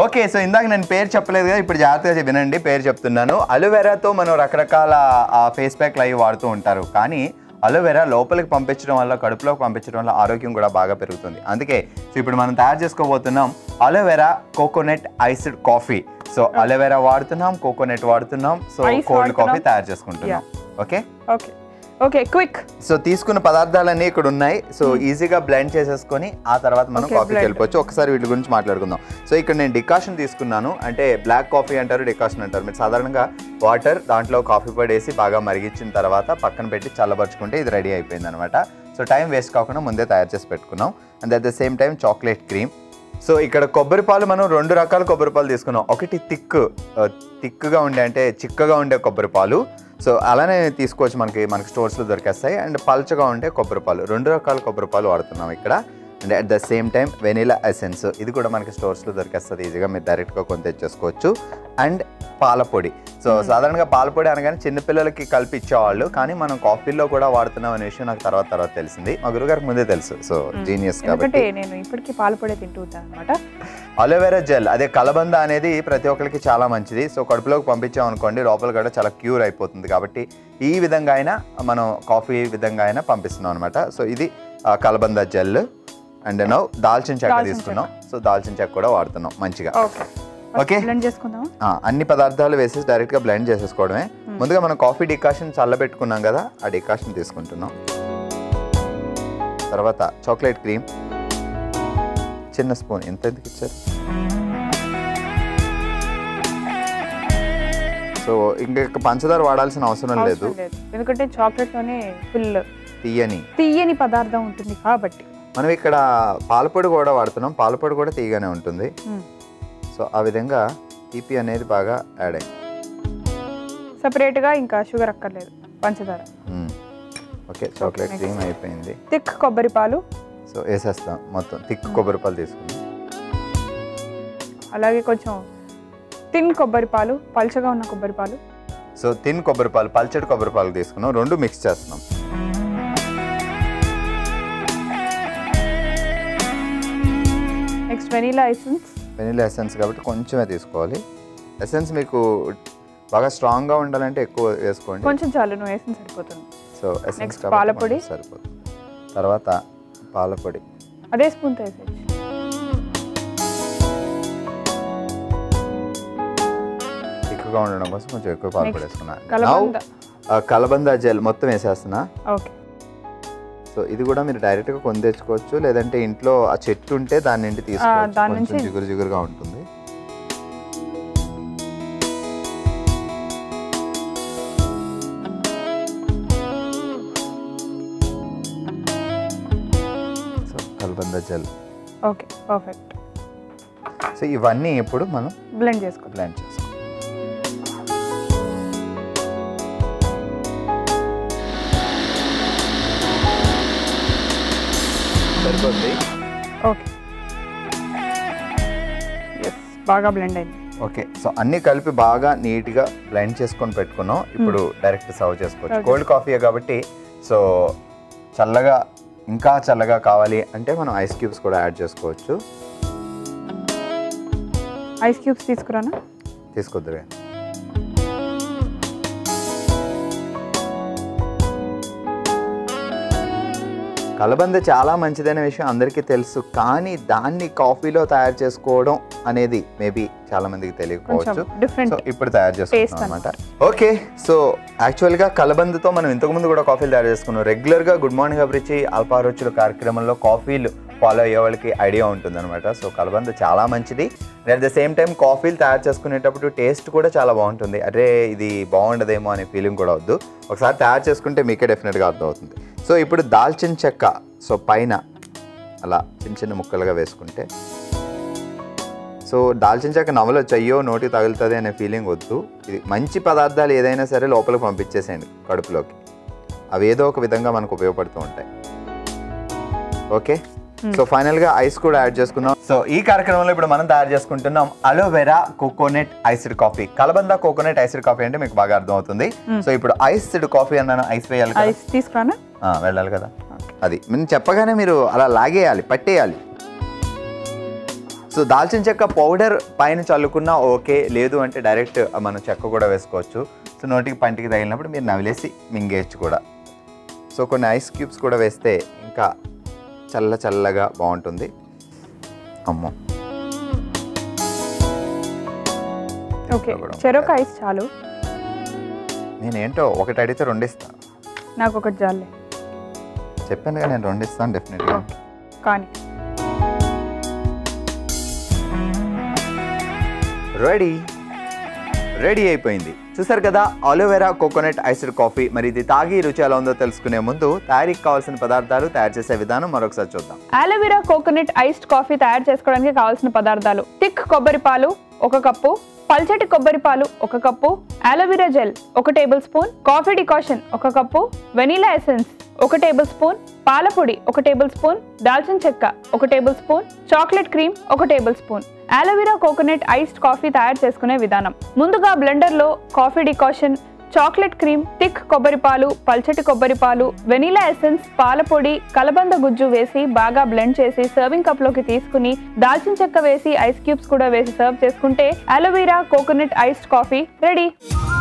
Okay, so ఇందాక నేను పేరు చెప్పలేదు కదా, ఇప్పుడు జాగ్రత్తగా వినండి, పేరు చెప్తున్నాను. అలోవెరాతో మనం రకరకాల ఫేస్ ప్యాక్లు అవి వాడుతూ ఉంటారు, కానీ అలోవెరా లోపలికి పంపించడం వల్ల, కడుపులోకి పంపించడం వల్ల ఆరోగ్యం కూడా బాగా పెరుగుతుంది. అందుకే సో ఇప్పుడు మనం తయారు చేసుకోబోతున్నాం aloe vera coconut iced coffee. So aloe vera వాడుతున్నాం, కోకోనట్ వాడుతున్నాం, సో కోల్డ్ కాఫీ తయారు చేసుకుంటున్నాం. Okay okay okay, quick. So తీసుకున్న పదార్థాలన్నీ ఇక్కడ ఉన్నాయి. సో ఈజీగా బ్లెండ్ చేసేసుకొని ఆ తర్వాత మనం కాఫీకి వెళ్ళిపోవచ్చు. ఒకసారి వీటి గురించి మాట్లాడుకుందాం. సో ఇక్కడ నేను డికాషన్ తీసుకున్నాను, అంటే బ్లాక్ కాఫీ అంటారు, డికాషన్ అంటారు. మీరు సాధారణంగా వాటర్ దాంట్లో కాఫీ పొడి వేసి బాగా మరిగించిన తర్వాత పక్కన పెట్టి చల్లబరుచుకుంటే ఇది రెడీ అయిపోయింది అనమాట. సో టైం వేస్ట్ కాకుండా ముందే తయారు చేసి పెట్టుకున్నాం. And at the same time chocolate cream. So ఇక్కడ కొబ్బరి పాలు మనం 2 రకాల కొబ్బరి పాలు తీసుకున్నాం. ఒకటి థిక్గా ఉండే, అంటే చిక్కగా ఉండే కొబ్బరి పాలు. సో అలానే తీసుకోవచ్చు, మనకి స్టోర్స్లో దొరికేస్తాయి. అండ్ పల్చగా ఉండే కొబ్బరి పాలు, 2 రకాల కొబ్బరి పాలు వాడుతున్నాం ఇక్కడ. And at the same time vanilla essence, ఇది కూడా మనకి స్టోర్స్లో దొరికేస్తుంది ఈజీగా, మీరు డైరెక్ట్గా కొని తెచ్చేసుకోవచ్చు. అండ్ పాలపొడి. సో సాధారణంగా పాలపొడి అనగానే చిన్నపిల్లలకి కలిపి ఇచ్చేవాళ్ళు, కానీ మనం కాఫీలో కూడా వాడుతున్నాం అనే విషయం నాకు తర్వాత తెలిసింది. మా గురుగారికి ముందే తెలుసు. సో జీనియస్ కాబట్టి నేను ఇప్పటికీ పాలపొడి తింటూ ఉంటాను అనమాట. అలోవెరా జెల్, అదే కలబంద అనేది ప్రతి ఒక్కరికి చాలా మంచిది. సో కడుపులోకి పంపించాం అనుకోండి, లోపల కూడా చాలా క్యూర్ అయిపోతుంది. కాబట్టి ఈ విధంగా అయినా మనం కాఫీ విధంగా అయినా పంపిస్తున్నాం అనమాట. సో ఇది కలబంద జెల్. అండ్ నౌ దాల్చిన చెక్క తీసుకున్నాం. సో దాల్చిన చెక్క కూడా వాడుతున్నాం మంచిగా. ఓకే, అన్ని పదార్థాలు వేసేసి డైరెక్ట్గా బ్లెండ్ చేసేసుకోవడమే. ముందుగా మనం కాఫీ డికాషన్ చల్లబెట్టుకున్నాం కదా, ఆ డికాషన్ తీసుకుంటున్నాం. తర్వాత చాక్లెట్ క్రీమ్ చిన్న స్పూన్, ఎందుకు ఇచ్చారు? సో ఇంకా పంచదార వాడాల్సిన అవసరం లేదు, ఎందుకంటే చాక్లెట్ లోనే ఫుల్ తీయని పదార్థం ఉంటుంది కాబట్టి. మనం ఇక్కడ పాలపొడి కూడా వాడుతున్నాం, పాలపొడి కూడా తీయగానే ఉంటుంది. సో ఆ విధంగా తీపి అనేది బాగా యాడ్ అయింది. సెపరేట్ గా ఇంకా షుగర్ అక్కర్లేదు, పంచదార. ఓకే, చాక్లెట్ క్రీమ్ అయిపోయింది. థిక్ కొబ్బరి పాలు సో వేసేస్తాం మొత్తం. థిక్ కొబ్బరి పాలు తీసుకుందాం. అలాగే కొంచెం థిన్ కొబ్బరి పాలు, పల్చగా ఉన్న కొబ్బరి పాలు. సో థిన్ కొబ్బరి పాలు, పల్చటి కొబ్బరి పాలు తీసుకున్నాం. 2 మిక్స్ చేస్తున్నాం. Next vanilla essence. Vanilla essence కాబట్టి కొంచెమే తీసుకోవాలి. ఎసెన్స్ మీకు బాగా స్ట్రాంగ్గా ఉండాలంటే ఎక్కువ వేసుకోండి, కొంచెం చాలు. నువ్వు ఎసెన్స్ సరిపోతుంది. సో ఎసెన్స్ పాలపొడి సరిపోతుంది. తర్వాత పాలపొడి అదే స్పూన్తో వేసేసి. ఎక్కువగా ఉండడం కోసం కొంచెం ఎక్కువ పాలపొడి వేసుకున్నాను. కలబంద జెల్ మొత్తం వేసేస్తున్నా. ఓకే. సో ఇది కూడా మీరు డైరెక్ట్గా కొని తెచ్చుకోవచ్చు, లేదంటే ఇంట్లో ఆ చెట్టు ఉంటే దాని నుండి తీసుకోవచ్చు, కొంచెం జిగురుగా ఉంటుంది. సో కలబంద జెల్. Okay, perfect. సో ఇవన్నీ ఇప్పుడు మనం బ్లెండ్ చేసుకో. సరిపోద్ది. ఓకే, బాగా బ్లెండ్ అయింది. ఓకే, సో అన్ని కలిపి బాగా నీట్గా బ్లెండ్ చేసుకొని పెట్టుకున్నాం. ఇప్పుడు డైరెక్ట్ సర్వ్ చేసుకోవచ్చు. కోల్డ్ కాఫీ కాబట్టి సో చల్లగా, ఇంకా చల్లగా కావాలి అంటే మనం ఐస్ క్యూబ్స్ కూడా యాడ్ చేసుకోవచ్చు. ఐస్ క్యూబ్స్ తీసుకురానా? తీసుకొద్దురే. కలబంద చాలా మంచిదనే విషయం అందరికీ తెలుసు, కానీ దాన్ని కాఫీలో తయారు చేసుకోవడం అనేది మేబీ చాలా మందికి తెలియకపోవచ్చు. సో ఇప్పుడు తయారు చేసుకుంటాం అనమాట. ఓకే, సో యాక్చువల్గా కలబందతో మనం ఇంతకుముందు కూడా కాఫీలు తయారు చేసుకున్నాం. రెగ్యులర్గా గుడ్ మార్నింగ్ అభిరుచి అల్పారుచుల కార్యక్రమంలో కాఫీలు ఫాలో అయ్యే వాళ్ళకి ఐడియా ఉంటుంది అనమాట. సో కలబంద చాలా మంచిది. అట్ ద సేమ్ టైం కాఫీలు తయారు చేసుకునేటప్పుడు టేస్ట్ కూడా చాలా బాగుంటుంది. అరే ఇది బాగుండదేమో అనే ఫీలింగ్ కూడా వద్దు, ఒకసారి తయారు చేసుకుంటే మీకే డెఫినెట్గా అర్థమవుతుంది. సో ఇప్పుడు దాల్చిన చెక్క, సో పైన అలా చిన్న చిన్న ముక్కలుగా వేసుకుంటే, సో దాల్చిన చెక్క నవలొచ్చు, అయ్యో నోటి తగులుతుంది అనే ఫీలింగ్ వద్దు. ఇది మంచి పదార్థాలు ఏదైనా సరే లోపలికి పంపించేసేయండి కడుపులోకి, అవి ఏదో ఒక విధంగా మనకు ఉపయోగపడుతూ ఉంటాయి. ఓకే, సో ఫైనల్గా ఐస్ కూడా యాడ్ చేసుకుందాం. సో ఈ కార్యక్రమంలో ఇప్పుడు మనం తయారు చేసుకుంటున్నాం అలోవెరా కోకోనట్ ఐస్డ్ కాఫీ. కలబంద కోకోనట్ ఐస్డ్ కాఫీ అంటే మీకు బాగా అర్థం అవుతుంది. సో ఇప్పుడు ఐస్డ్ కాఫీ అన్నాను, ఐస్ వేయాలి కదా, తీసుకురానా? వెళ్ళాలి కదా, అది నేను చెప్పగానే మీరు అలా లాగేయాలి, పట్టేయాలి. సో దాల్చిన చెక్క పౌడర్ పైన చల్లుకున్నా ఓకే, లేదు అంటే డైరెక్ట్ మనం చెక్క కూడా వేసుకోవచ్చు. సో నోటికి పంటికి తగిలినప్పుడు మీరు నవిలేసి మింగేయచ్చు కూడా. సో కొన్ని ఐస్ క్యూబ్స్ కూడా వేస్తే ఇంకా చల్లగా బాగుంటుంది. అమ్మో, ఓకే, చెరొక ఐస్ చాలు. నేనేంటో ఒకటి అడిగితే 2 ఇస్తాను. నాకు ఒకటి చాలే. చెప్పాను కదా నేను 2 ఇస్తాను డెఫినెట్గా. కానీ రెడీ అయిపోయింది. చూసారు కదా అలోవెరా కోకోనట్ ఐస్డ్ కాఫీ. మరి ఇది తాగి రుచి ఎలా ఉందో తెలుసుకునే ముందు తయారీకి కావాల్సిన పదార్థాలు, తయారు చేసే విధానం మరొకసారి చూద్దాం. అలోవెరా కోకోనట్ ఐస్డ్ కాఫీ తయారు చేసుకోవడానికి కావాల్సిన పదార్థాలు: థిక్ కొబ్బరి పాలు 1 కప్పు, పల్చటి కొబ్బరి పాలు 1 cup, aloe vera gel 1 tablespoon, coffee decoction 1 cup, vanilla essence 1 tablespoon, పాల పొడి 1 టేబుల్ స్పూన్, దాల్చిన చెక్క 1 tablespoon, chocolate cream 1 tablespoon. Aloe vera coconut iced coffee తయారు చేసుకునే విధానం: ముందుగా బ్లెండర్లో coffee decoction, chocolate cream, thick కొబ్బరి పాలు, పల్చటి కొబ్బరి పాలు, వెనిలా ఎసెన్స్, పాల పొడి, కలబంద గుజ్జు వేసి బాగా బ్లెండ్ చేసి సర్వింగ్ కప్ లోకి తీసుకుని దాల్చిన చెక్క వేసి ఐస్ క్యూబ్స్ కూడా వేసి సర్వ్ చేసుకుంటే aloe vera coconut iced coffee ready.